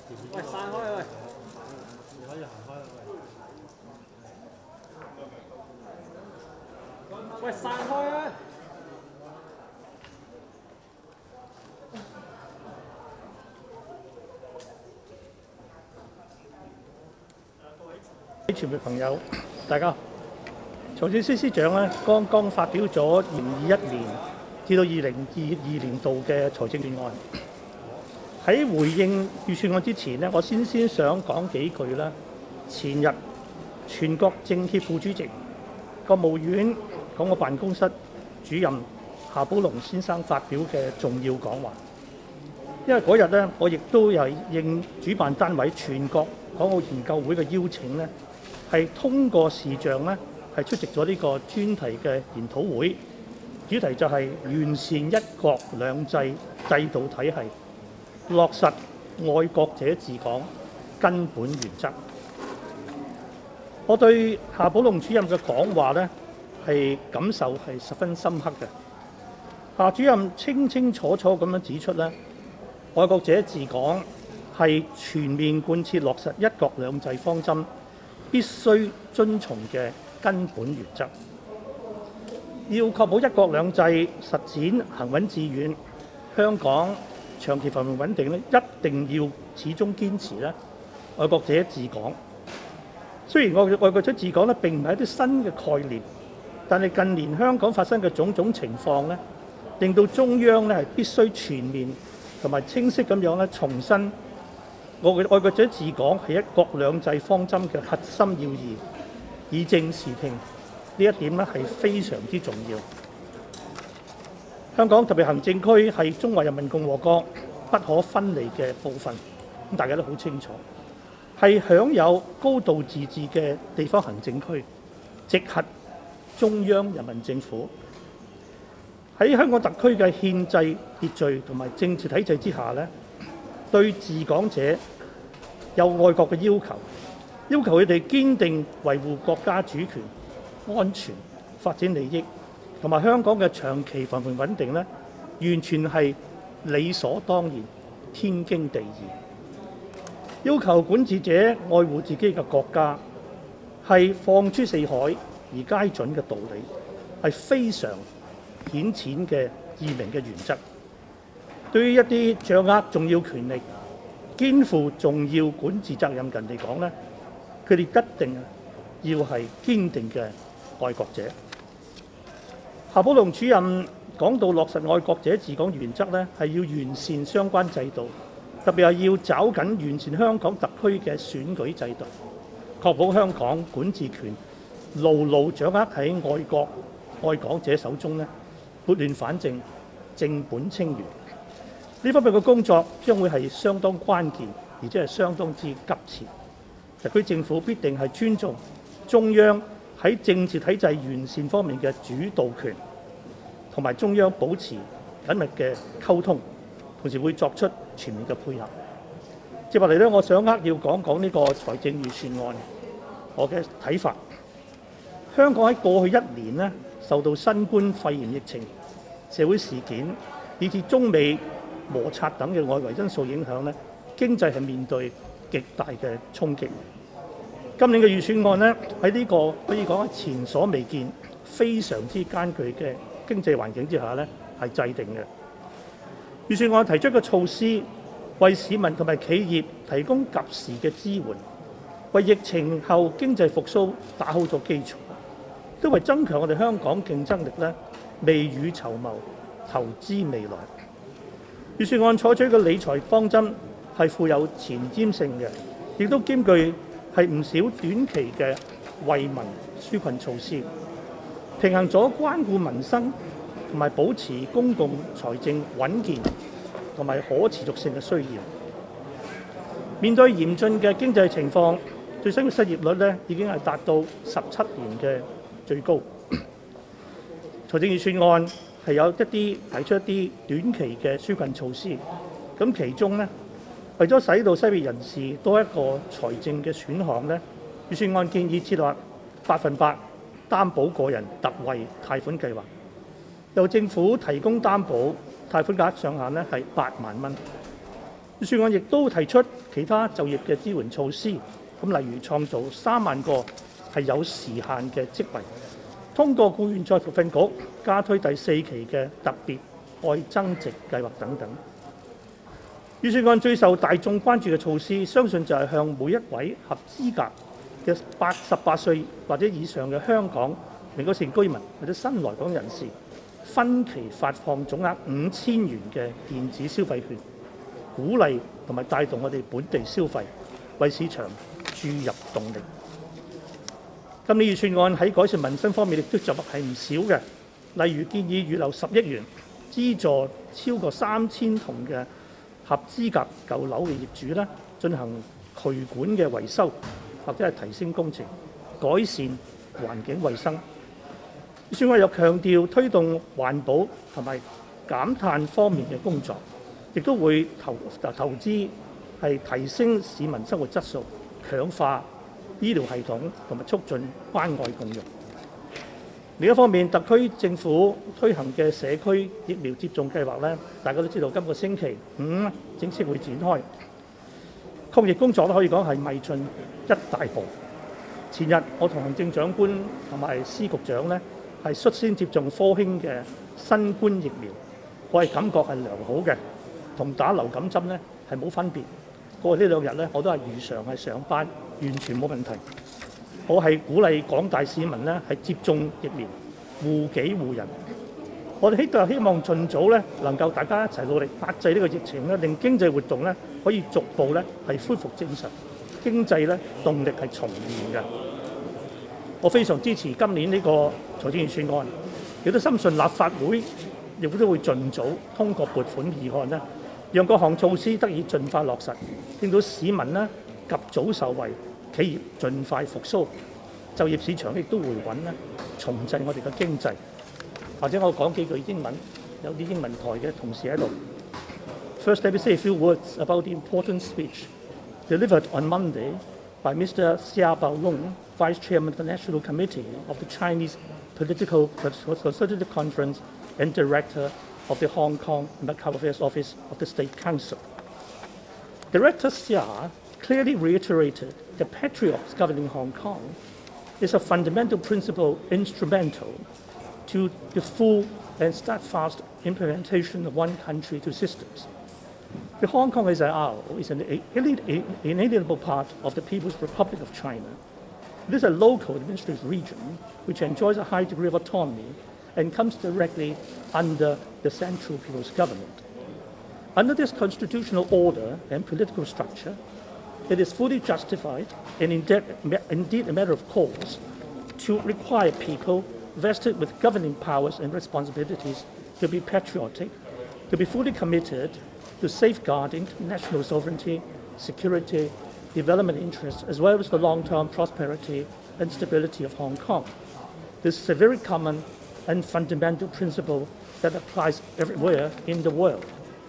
喂，散開喂！ 你可以行開啦，喂。 喂，散開啊！ 傳媒朋友，大家好。財政司司長咧剛剛發表咗2021年至到2022年度嘅財政預案。喺回應預算案之前咧，我先想講幾句啦。前日全國政協副主席、國務院港澳辦公室主任夏寶龍先生發表嘅重要講話。因為嗰日咧，我亦都係應主辦單位全國港澳研究會嘅邀請咧，係通過視像咧，係出席咗呢個專題嘅研討會，主題就係完善一國兩制制度體系，落實愛國者治港根本原則。我對夏寶龍主任嘅講話咧，係感受係十分深刻嘅。夏主任清清楚楚咁樣指出咧，愛國者治港係全面貫徹落實一國兩制方針必須遵從嘅根本原則。要確保一國兩制實踐行穩致遠，香港長期繁榮穩定咧，一定要始終堅持咧愛國者治港。雖然愛國者治港咧並唔係一啲新嘅概念，但係近年香港發生嘅種種情況咧，令到中央咧係必須全面同埋清晰咁樣咧重申愛國者治港係一國兩制方針嘅核心要義，以正視聽。呢一點咧係非常之重要。香港特別行政區係中華人民共和國不可分離嘅部分，咁大家都好清楚，係享有高度自治嘅地方行政區，直轄中央人民政府。喺香港特區嘅憲制秩序同埋政治體制之下咧，對治港者有愛國嘅要求，要求佢哋堅定維護國家主權、安全、發展利益同埋香港嘅長期繁榮穩定咧，完全係理所當然、天經地義。要求管治者愛護自己嘅國家，係放諸四海而皆準嘅道理，係非常顯淺嘅易明嘅原則。對於一啲掌握重要權力、肩負重要管治責任人嚟講咧，佢哋一定要係堅定嘅愛國者。夏寶龍主任講到落實愛國者治港原則咧，係要完善相關制度，特別係要抓緊完善香港特區嘅選舉制度，確保香港管治權牢牢掌握喺愛國愛港者手中咧，撥亂反正，正本清源。呢方面嘅工作將會係相當關鍵，而且係相當之急切。特區政府必定係尊重中央喺政治體制完善方面嘅主導權，同埋中央保持緊密嘅溝通，同時會作出全面嘅配合。接落嚟咧，我想要講講呢個財政預算案我嘅睇法。香港喺過去一年咧，受到新冠肺炎疫情、社會事件以至中美摩擦等嘅外圍因素影響咧，經濟係面對極大嘅衝擊。今年嘅預算案咧，喺呢個可以講係前所未見、非常之艱巨嘅經濟環境之下咧，係制定嘅。預算案提出嘅措施，為市民同埋企業提供及時嘅支援，為疫情後經濟復甦打好咗基礎，都為增強我哋香港競爭力咧，未雨綢繆，投資未來。預算案採取嘅理財方針係富有前瞻性嘅，亦都兼具係唔少短期嘅惠民紓困措施，平衡咗關顧民生同埋保持公共財政穩健同埋可持續性嘅需要。面對嚴峻嘅經濟情況，最新嘅失業率咧已經係達到17年嘅最高。財政預算案係有提出一啲短期嘅紓困措施，咁其中咧，為咗使到失業人士多一個財政嘅選項咧，預算案建議設立8%擔保個人特惠貸款計劃，由政府提供擔保，貸款額上限咧係8萬蚊。 預算案亦都提出其他就業嘅支援措施，咁例如創造3萬個係有時限嘅職位，通過僱員再培訓局加推第4期嘅特別再增值計劃等等。預算案最受大眾關注嘅措施，相信就係向每一位合資格嘅18歲或者以上嘅香港永久性居民或者新來港人士，分期發放總額5000元嘅電子消費券，鼓勵同埋帶動我哋本地消費，為市場注入動力。今年預算案喺改善民生方面亦都着墨係唔少嘅，例如建議預留10億元資助超過3000棟嘅合資格舊樓嘅業主咧，進行渠管嘅維修或者係提升工程，改善環境衛生。預算案又強調推動環保同埋減碳方面嘅工作，亦都會投資係提升市民生活質素，強化醫療系統同埋促進關愛共融。另一方面，特區政府推行嘅社區疫苗接種計劃咧，大家都知道今個星期5正式會展開。抗疫工作都可以講係邁進一大步。前日我同行政長官同埋司局長咧係率先接種科興嘅新冠疫苗，我係感覺係良好嘅，同打流感針咧係冇分別。過去呢2日咧，我都係如常係上班，完全冇問題。我係鼓勵廣大市民咧係接種疫苗，護己護人。我哋希望盡早咧能夠大家一齊努力壓制呢個疫情咧，令經濟活動咧可以逐步咧係恢復正常，經濟咧動力係重現嘅。我非常支持今年呢個財政預算案，亦都深信立法會亦都會盡早通過撥款議案咧，讓各項措施得以盡快落實，令到市民咧及早受惠，企業盡快復甦，就業市場亦都回穩咧，重振我哋嘅經濟。或者我講幾句英文，有啲英文台嘅同事喺度。First, let me say a few words about the important speech delivered on Monday by Mr. Xia Baolong, Vice Chairman of the National Committee of the Chinese Political Consultative Conference and Director of the Hong Kong and Macau Affairs Office of the State Council. Director Xia clearly reiterated that patriots governing Hong Kong is a fundamental principle instrumental to the full and steadfast implementation of one country, two systems. The Hong Kong SAR is an inalienable part of the People's Republic of China. It is a local administrative region which enjoys a high degree of autonomy and comes directly under the central people's government. Under this constitutional order and political structure, it is fully justified and indeed a matter of course to require people vested with governing powers and responsibilities to be patriotic, to be fully committed to safeguarding national sovereignty, security, development interests, as well as the long-term prosperity and stability of Hong Kong. This is a very common and fundamental principle that applies everywhere in the world.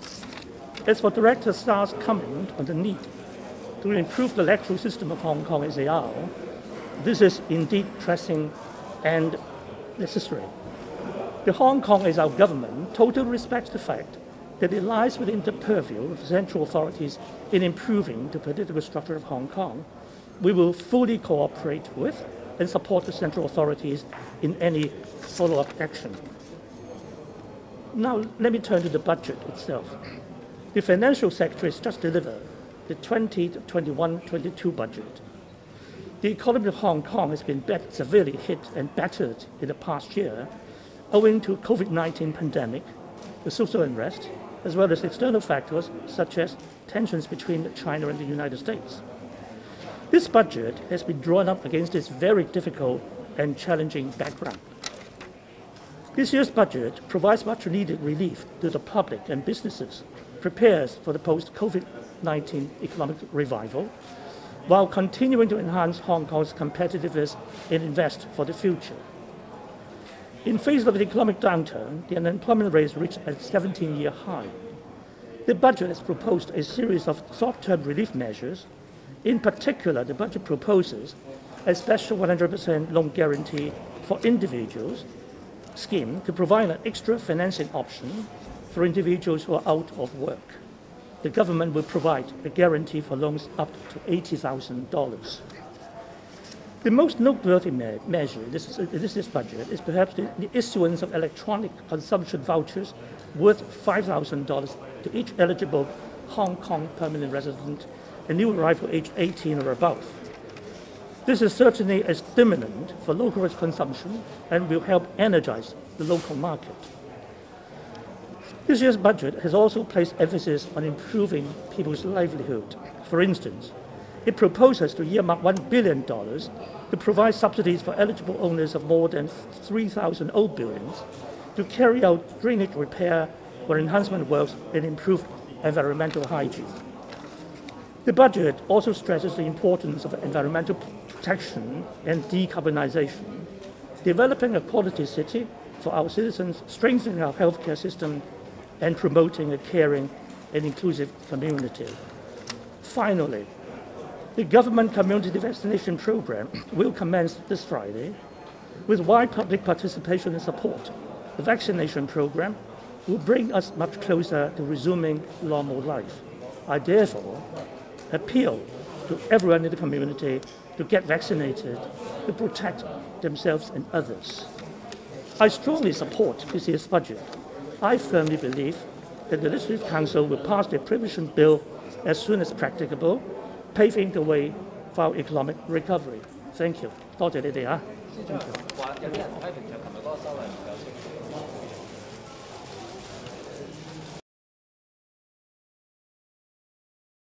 As for Director Star's comment on the need to improve the electoral system of Hong Kong SAR, this is indeed pressing and necessary. The Hong Kong SAR government totally respects the fact that it lies within the purview of central authorities in improving the political structure of Hong Kong. We will fully cooperate with and support the central authorities in any follow-up action. Now, let me turn to the budget itself. The Financial Secretary has just delivered the 2021-22 budget. The economy of Hong Kong has been severely hit and battered in the past year owing to COVID-19 pandemic, the social unrest, as well as external factors such as tensions between China and the United States. This budget has been drawn up against this very difficult and challenging background. This year's budget provides much needed relief to the public and businesses, prepares for the post-COVID-19 economic revival, while continuing to enhance Hong Kong's competitiveness and invest for the future. In face of the economic downturn, the unemployment rate reached a 17-year high. The budget has proposed a series of short-term relief measures. In particular, the budget proposes a special 100% loan guarantee for individuals scheme to provide an extra financing option for individuals who are out of work. the government will provide a guarantee for loans up to $80,000. The most noteworthy measure in this budget is perhaps the issuance of electronic consumption vouchers worth $5,000 to each eligible Hong Kong permanent resident and new arrival aged 18 or above. This is certainly a stimulant for local consumption and will help energize the local market. This year's budget has also placed emphasis on improving people's livelihood. For instance, it proposes to earmark $1 billion to provide subsidies for eligible owners of more than 3,000 old buildings to carry out drainage repair or enhancement works and improve environmental hygiene. The budget also stresses the importance of environmental protection and decarbonization, developing a quality city for our citizens, strengthening our healthcare system, and promoting a caring and inclusive community. Finally, the government community vaccination program will commence this Friday with wide public participation and support. The vaccination program will bring us much closer to resuming normal life. I therefore appeal to everyone in the community to get vaccinated to protect themselves and others. I strongly support this year's budget. I firmly believe that the Legislative Council will pass the provision bill as soon as practicable, paving the way for our economic recovery. Thank you. 多謝你哋啊。